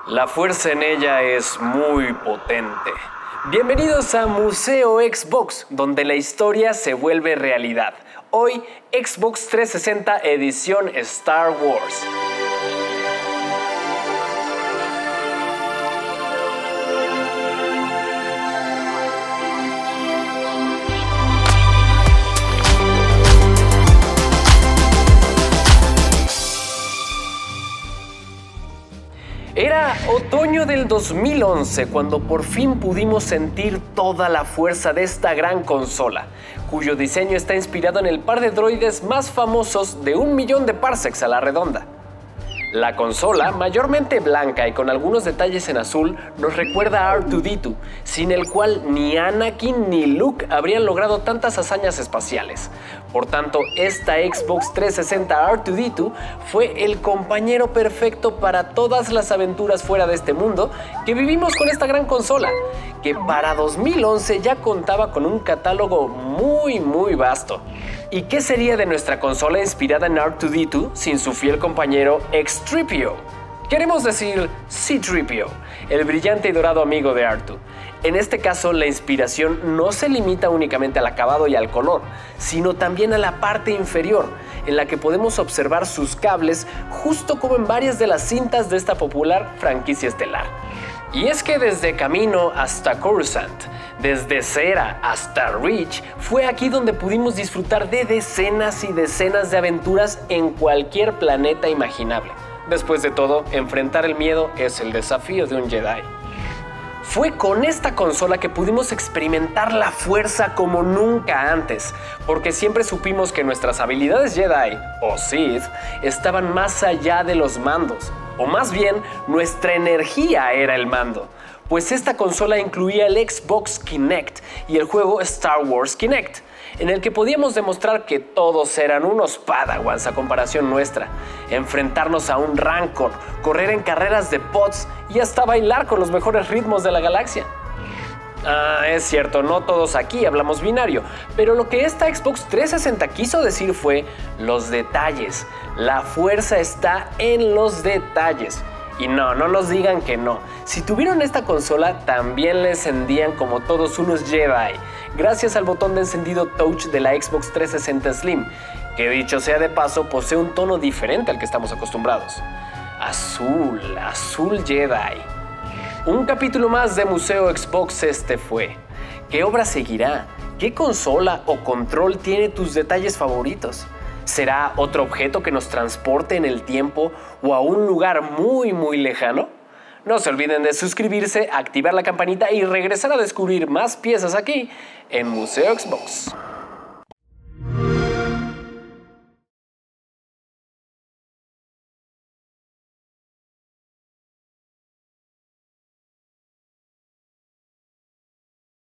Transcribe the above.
La fuerza en ella es muy potente. Bienvenidos a Museo Xbox, donde la historia se vuelve realidad. Hoy, Xbox 360 edición Star Wars. Era otoño del 2011 cuando por fin pudimos sentir toda la fuerza de esta gran consola, cuyo diseño está inspirado en el par de droides más famosos de 1.000.000 de parsecs a la redonda. La consola, mayormente blanca y con algunos detalles en azul, nos recuerda a R2-D2, sin el cual ni Anakin ni Luke habrían logrado tantas hazañas espaciales. Por tanto, esta Xbox 360 R2-D2 fue el compañero perfecto para todas las aventuras fuera de este mundo que vivimos con esta gran consola, que para 2011 ya contaba con un catálogo muy vasto. ¿Y qué sería de nuestra consola inspirada en R2-D2 sin su fiel compañero X-3PO? Queremos decir C-3PO, el brillante y dorado amigo de R2. En este caso, la inspiración no se limita únicamente al acabado y al color, sino también a la parte inferior, en la que podemos observar sus cables justo como en varias de las cintas de esta popular franquicia estelar. Y es que desde Camino hasta Coruscant, desde Cera hasta Reach, fue aquí donde pudimos disfrutar de decenas y decenas de aventuras en cualquier planeta imaginable. Después de todo, enfrentar el miedo es el desafío de un Jedi. Fue con esta consola que pudimos experimentar la fuerza como nunca antes, porque siempre supimos que nuestras habilidades Jedi, o Sith, estaban más allá de los mandos, o más bien, nuestra energía era el mando, pues esta consola incluía el Xbox Kinect y el juego Star Wars Kinect, en el que podíamos demostrar que todos eran unos Padawans a comparación nuestra, enfrentarnos a un Rancor, correr en carreras de pods y hasta bailar con los mejores ritmos de la galaxia. Es cierto, no todos aquí hablamos binario, pero lo que esta Xbox 360 quiso decir fue los detalles. La fuerza está en los detalles. Y no nos digan que no. Si tuvieron esta consola, también la encendían como todos unos Jedi, gracias al botón de encendido Touch de la Xbox 360 Slim, que dicho sea de paso, posee un tono diferente al que estamos acostumbrados. Azul Jedi. Un capítulo más de Museo Xbox este fue. ¿Qué obra seguirá? ¿Qué consola o control tiene tus detalles favoritos? ¿Será otro objeto que nos transporte en el tiempo o a un lugar muy lejano? No se olviden de suscribirse, activar la campanita y regresar a descubrir más piezas aquí en Museo Xbox.